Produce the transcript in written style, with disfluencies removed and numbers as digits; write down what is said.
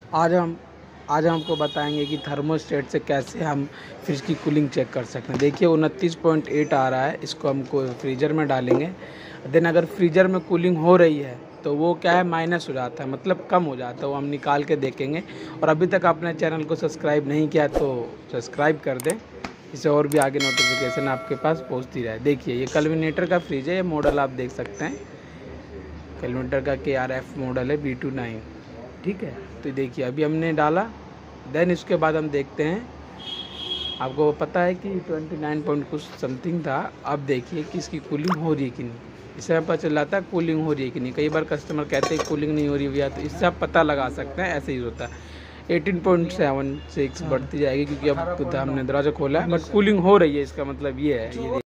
आज हम आपको बताएंगे कि थर्मोस्टेट से कैसे हम फ्रिज की कूलिंग चेक कर सकते हैं। देखिए 29.8 आ रहा है, इसको हमको फ्रीज़र में डालेंगे। देन अगर फ्रीज़र में कूलिंग हो रही है तो वो क्या है, माइनस हो जाता है, मतलब कम हो जाता है, वो हम निकाल के देखेंगे। और अभी तक आपने चैनल को सब्सक्राइब नहीं किया तो सब्सक्राइब कर दें, इससे और भी आगे नोटिफिकेशन आपके पास पहुँचती रहे। देखिए ये कल्विनेटर का फ्रिज है, ये मॉडल आप देख सकते हैं, कल्विनेटर का KRF मॉडल है B29, ठीक है। तो देखिए अभी हमने डाला, देन इसके बाद हम देखते हैं, आपको पता है कि 29 पॉइंट कुछ समथिंग था। अब देखिए कि इसकी कूलिंग हो रही है कि नहीं, इससे पता चल जाता है कूलिंग हो रही है कि नहीं। कई बार कस्टमर कहते हैं कूलिंग नहीं हो रही भैया, तो इससे आप पता लगा सकते हैं, ऐसे ही होता है। 18.76 बढ़ती जाएगी क्योंकि अब हमने दरवाज़ा खोला है, बट कूलिंग हो रही है, इसका मतलब ये है। ये